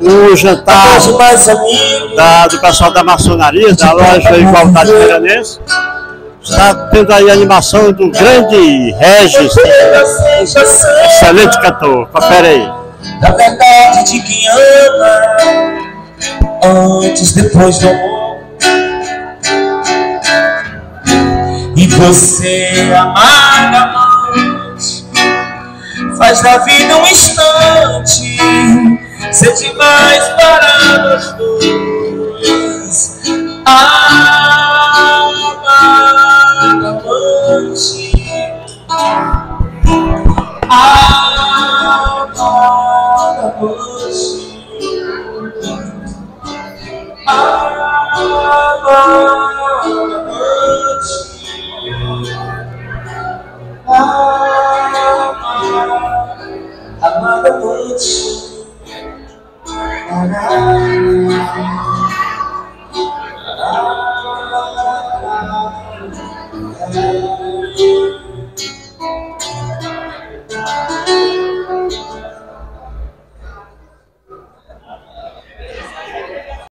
o jantar do pessoal da maçonaria, da loja Igualdade Piranense. Está tendo aí a animação do grande Regis, excelente cantor. Confere aí. Da verdade de quem ama, antes, depois do amor. E você, amargamente, faz da vida um instante ser demais para nós dois. Amargamente, amada noite, amada noite.